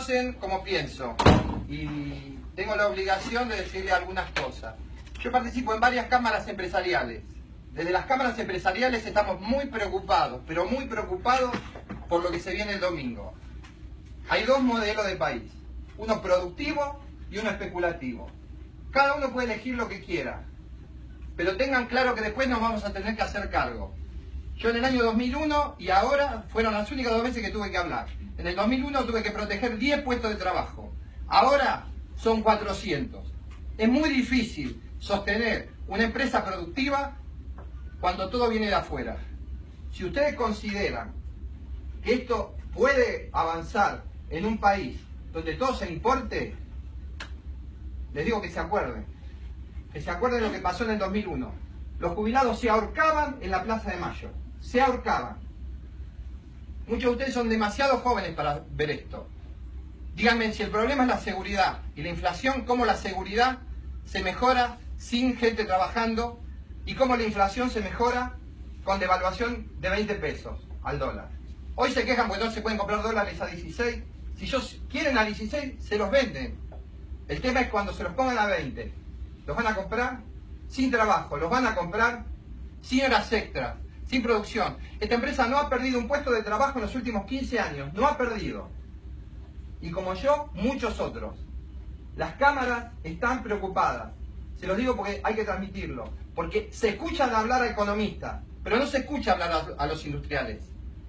conocen como pienso y tengo la obligación de decirle algunas cosas. Yo participo en varias cámaras empresariales. Desde las cámaras empresariales estamos muy preocupados, pero muy preocupados por lo que se viene el domingo. Hay dos modelos de país, uno productivo y uno especulativo. Cada uno puede elegir lo que quiera, pero tengan claro que después nos vamos a tener que hacer cargo. Yo en el año 2001 y ahora fueron las únicas 2 veces que tuve que hablar. En el 2001 tuve que proteger 10 puestos de trabajo. Ahora son 400. Es muy difícil sostener una empresa productiva cuando todo viene de afuera. Si ustedes consideran que esto puede avanzar en un país donde todo se importe, les digo que se acuerden. Que se acuerden lo que pasó en el 2001. Los jubilados se ahorcaban en la Plaza de Mayo. Se ahorcaban. Muchos de ustedes son demasiado jóvenes para ver esto. Díganme, si el problema es la seguridad y la inflación, ¿cómo la seguridad se mejora sin gente trabajando? ¿Y cómo la inflación se mejora con devaluación de 20 pesos al dólar? Hoy se quejan porque no se pueden comprar dólares a 16. Si ellos quieren a 16, se los venden. El tema es cuando se los pongan a 20. ¿Los van a comprar? Sin trabajo. ¿Los van a comprar? Sin horas extras. Sin producción. Esta empresa no ha perdido un puesto de trabajo en los últimos 15 años. No ha perdido. Y como yo, muchos otros. Las cámaras están preocupadas. Se los digo porque hay que transmitirlo. Porque se escuchan hablar a economistas, pero no se escucha hablar a los industriales.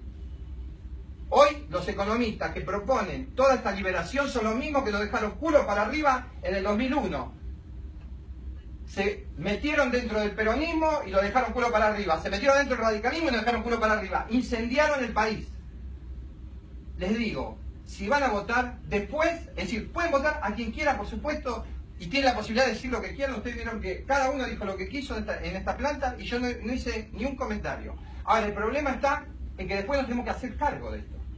Hoy los economistas que proponen toda esta liberación son los mismos que nos dejaron culo para arriba en el 2001. Se metieron dentro del peronismo y lo dejaron culo para arriba. Se metieron dentro del radicalismo y lo dejaron culo para arriba. Incendiaron el país. Les digo, si van a votar después, es decir, pueden votar a quien quiera, por supuesto, y tienen la posibilidad de decir lo que quieran. Ustedes vieron que cada uno dijo lo que quiso en esta planta y yo no hice ni un comentario. Ahora, el problema está en que después nos tenemos que hacer cargo de esto.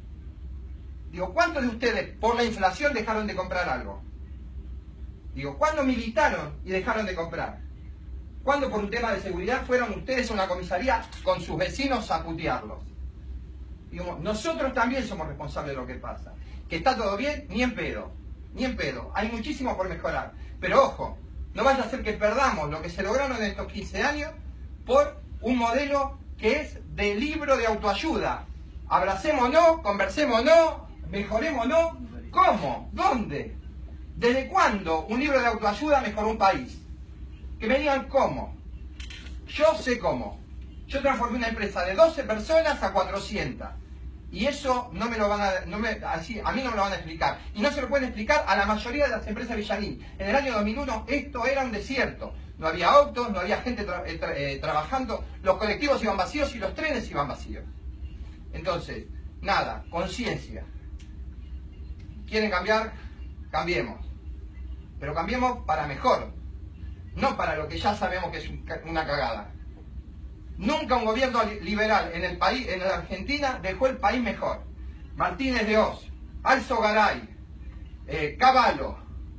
Digo, ¿cuántos de ustedes por la inflación dejaron de comprar algo? Digo, ¿cuándo militaron y dejaron de comprar? ¿Cuándo por un tema de seguridad fueron ustedes a una comisaría con sus vecinos a putearlos? Digo, nosotros también somos responsables de lo que pasa. Que está todo bien, ni en pedo. Ni en pedo. Hay muchísimo por mejorar. Pero ojo, no vaya a ser que perdamos lo que se lograron en estos 15 años por un modelo que es de libro de autoayuda. Abracémonos, conversémonos, mejorémonos. ¿Cómo? ¿Dónde? ¿Desde cuándo un libro de autoayuda mejoró un país? Que me digan cómo. Yo sé cómo. Yo transformé una empresa de 12 personas a 400. Y eso no me lo van a, a mí no me lo van a explicar. Y no se lo pueden explicar a la mayoría de las empresas Villanín. En el año 2001 esto era un desierto. No había autos, no había gente trabajando. Los colectivos iban vacíos y los trenes iban vacíos. Entonces, nada, conciencia. ¿Quieren cambiar? Cambiemos. Pero cambiemos para mejor. No para lo que ya sabemos que es una cagada. Nunca un gobierno liberal en el país, en la Argentina, dejó el país mejor. Martínez de Oz, Alzo Garay, Cavallo,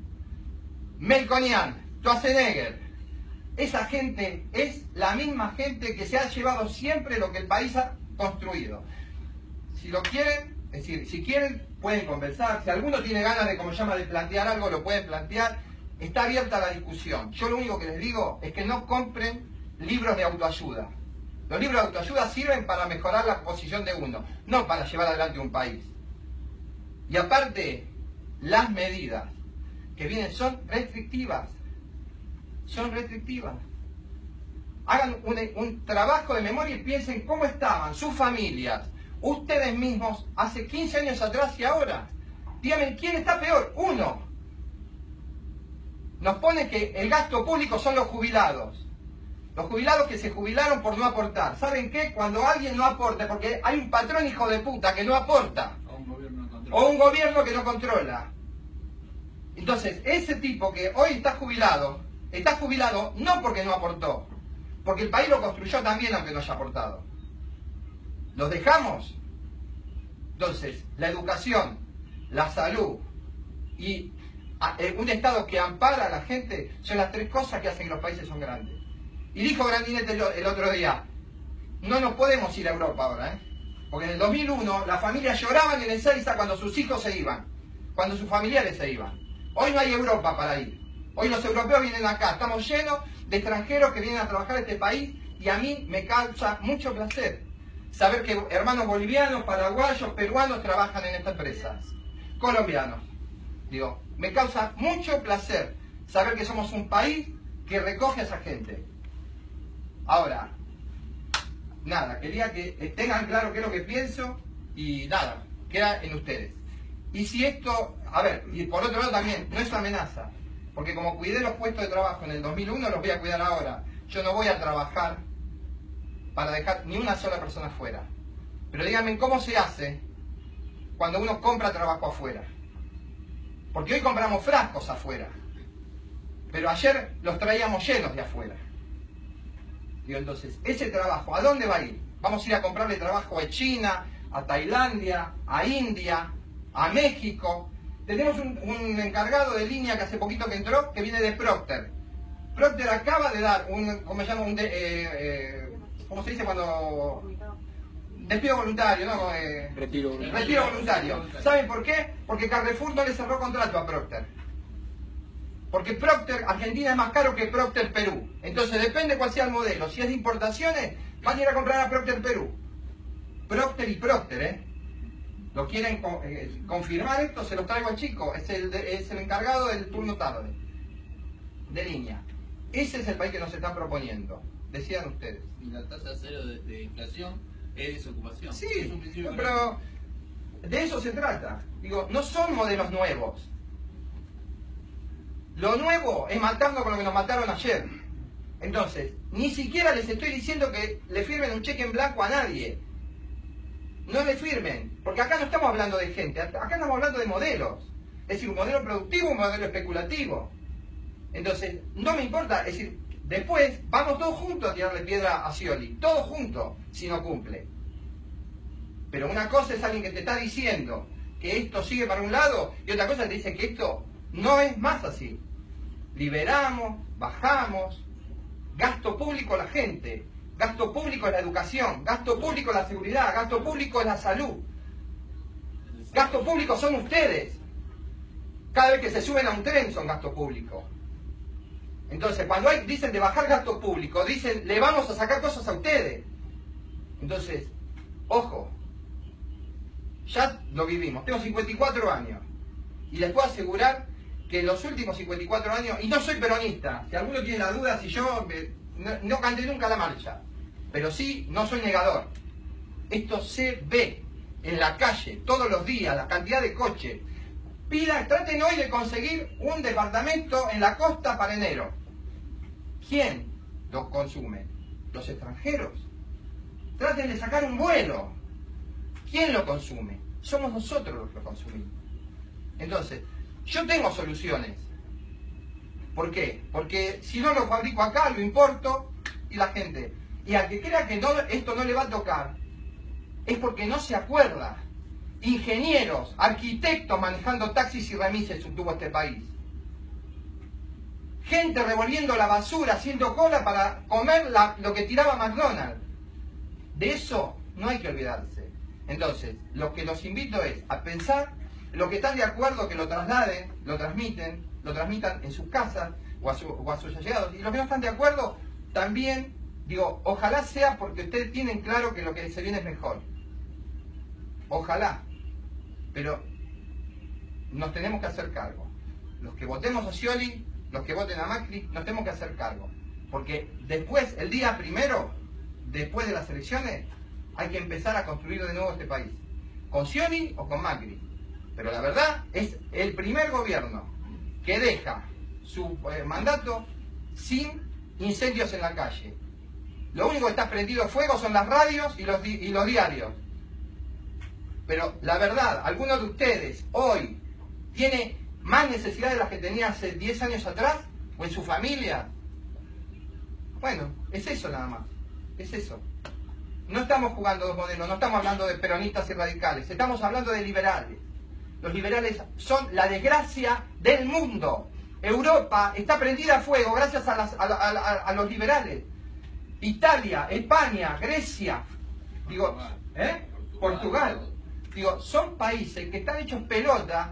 Melconian, Schwarzenegger. Esa gente es la misma gente que se ha llevado siempre lo que el país ha construido. Si lo quieren, es decir, si quieren, pueden conversar. Si alguno tiene ganas de, como llama, de plantear algo, lo pueden plantear. Está abierta la discusión. Yo lo único que les digo es que no compren libros de autoayuda. Los libros de autoayuda sirven para mejorar la posición de uno, no para llevar adelante un país. Y aparte, las medidas que vienen son restrictivas. Son restrictivas. Hagan un trabajo de memoria y piensen cómo estaban sus familias, ustedes mismos, hace 15 años atrás y ahora. Díganme, ¿quién está peor? Uno. Nos pone que el gasto público son los jubilados. Los jubilados que se jubilaron por no aportar. ¿Saben qué? Cuando alguien no aporta, porque hay un patrón hijo de puta que no aporta. O un gobierno que no controla. Entonces, ese tipo que hoy está jubilado no porque no aportó. Porque el país lo construyó también aunque no haya aportado. ¿Los dejamos? Entonces, la educación, la salud y un Estado que ampara a la gente son las 3 cosas que hacen que los países son grandes. Y dijo Grandinetti el otro día, no nos podemos ir a Europa ahora, porque en el 2001 las familias lloraban en Ezeiza cuando sus hijos se iban. cuando sus familiares se iban. Hoy no hay Europa para ir. Hoy los europeos vienen acá, estamos llenos de extranjeros que vienen a trabajar a este país y a mí me causa mucho placer saber que hermanos bolivianos, paraguayos, peruanos trabajan en estas empresas, colombianos. Digo, me causa mucho placer saber que somos un país que recoge a esa gente. Ahora, nada, quería que tengan claro qué es lo que pienso y nada, queda en ustedes. Y si esto, a ver, y por otro lado también, no es amenaza, porque como cuidé los puestos de trabajo en el 2001, los voy a cuidar ahora. Yo no voy a trabajar para dejar ni una sola persona afuera. Pero díganme, ¿cómo se hace cuando uno compra trabajo afuera? Porque hoy compramos frascos afuera, pero ayer los traíamos llenos de afuera. Digo, entonces, ese trabajo, ¿a dónde va a ir? Vamos a ir a comprarle trabajo a China, a Tailandia, a India, a México. Tenemos un encargado de línea que hace poquito que entró, que viene de Procter. Procter acaba de dar un, ¿cómo se llama? ¿Cómo se dice cuando...? Despido voluntario, ¿no? Retiro voluntario. ¿Saben por qué? Porque Carrefour no le cerró contrato a Procter. Porque Procter Argentina es más caro que Procter Perú. Entonces depende cuál sea el modelo. Si es de importaciones, van a ir a comprar a Procter Perú. Procter y Procter, ¿eh? ¿Lo quieren confirmar esto? Se los traigo al chico. Es el encargado del turno tarde. De línea. Ese es el país que nos están proponiendo. Decían ustedes. Y la tasa cero de inflación es desocupación. Sí, es un principio pero de eso se trata. Digo, no son modelos nuevos. Lo nuevo es matarnos con lo que nos mataron ayer. Entonces, ni siquiera les estoy diciendo que le firmen un cheque en blanco a nadie. No le firmen, porque acá no estamos hablando de gente, acá estamos hablando de modelos. Es decir, un modelo productivo, un modelo especulativo. Entonces, no me importa, es decir, después vamos todos juntos a tirarle piedra a Scioli, todos juntos, si no cumple. Pero una cosa es alguien que te está diciendo que esto sigue para un lado, y otra cosa te dice que esto no es más así. Liberamos, bajamos, gasto público a la gente, gasto público en la educación, gasto público en la seguridad, gasto público en la salud. Gasto público son ustedes. Cada vez que se suben a un tren son gasto público. Entonces, cuando dicen de bajar gasto público, dicen, le vamos a sacar cosas a ustedes. Entonces, ojo, ya lo vivimos. Tengo 54 años. Y les puedo asegurar que en los últimos 54 años, y no soy peronista, si alguno tiene la duda, si yo no canté nunca la marcha, pero sí, no soy negador. Esto se ve en la calle, todos los días, la cantidad de coches. Traten hoy de conseguir un departamento en la costa para enero. ¿Quién los consume? Los extranjeros. Traten de sacar un vuelo. ¿Quién lo consume? Somos nosotros los que lo consumimos. Entonces, yo tengo soluciones. ¿Por qué? Porque si no lo fabrico acá, lo importo y la gente. Y al que crea que esto no le va a tocar, es porque no se acuerda. Ingenieros, arquitectos manejando taxis y remises tuvo este país. Gente revolviendo la basura, haciendo cola para comer lo que tiraba McDonald's. De eso no hay que olvidarse. Entonces, lo que los invito es a pensar, los que están de acuerdo que lo trasladen, lo transmitan en sus casas o a sus allegados. Y los que no están de acuerdo, también, digo, ojalá sea porque ustedes tienen claro que lo que se viene es mejor. Ojalá. Pero nos tenemos que hacer cargo. Los que votemos a Scioli, los que voten a Macri, nos tenemos que hacer cargo. Porque después, el día primero, después de las elecciones, hay que empezar a construir de nuevo este país. Con Scioli o con Macri. Pero la verdad es el primer gobierno que deja su mandato sin incendios en la calle. Lo único que está prendido fuego son las radios y los diarios. Pero la verdad, alguno de ustedes hoy tiene más necesidad de las que tenía hace 10 años atrás o en su familia. Bueno, es eso nada más. Es eso. No estamos jugando dos modelos, no estamos hablando de peronistas y radicales, estamos hablando de liberales. Los liberales son la desgracia del mundo. Europa está prendida a fuego gracias a los liberales. Italia, España, Grecia, digo, Portugal. Digo, son países que están hechos pelota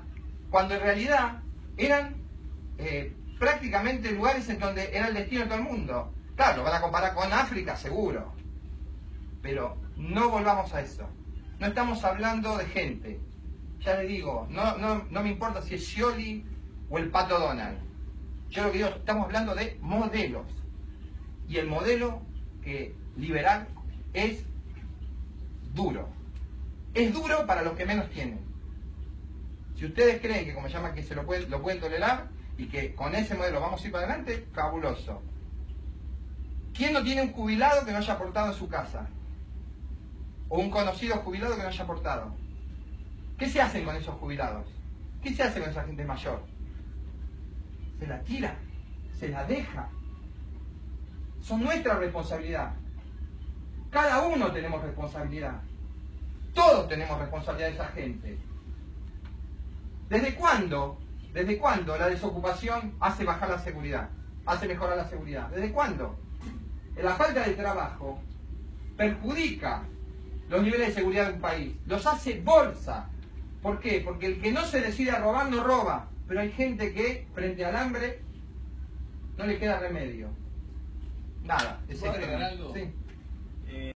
cuando en realidad eran prácticamente lugares en donde era el destino de todo el mundo. Claro, lo van a comparar con África, seguro. Pero no volvamos a eso. No estamos hablando de gente. Ya les digo, no me importa si es Scioli o el Pato Donald. Yo lo que digo, estamos hablando de modelos. Y el modelo liberal es duro. Es duro para los que menos tienen. Si ustedes creen que, como llaman, que lo pueden tolerar y que con ese modelo vamos a ir para adelante, fabuloso. ¿Quién no tiene un jubilado que no haya aportado en su casa? O un conocido jubilado que no haya aportado. ¿Qué se hace con esos jubilados? ¿Qué se hace con esa gente mayor? Se la tira, se la deja. Son nuestra responsabilidad. Cada uno tenemos responsabilidad. Todos tenemos responsabilidad de esa gente. ¿Desde cuándo la desocupación hace bajar la seguridad? Hace mejorar la seguridad. ¿Desde cuándo? La falta de trabajo perjudica los niveles de seguridad de un país. Los hace bolsa. ¿Por qué? Porque el que no se decide a robar, no roba. Pero hay gente que, frente al hambre, no le queda remedio. Nada. ¿Puedo agregar algo? Sí.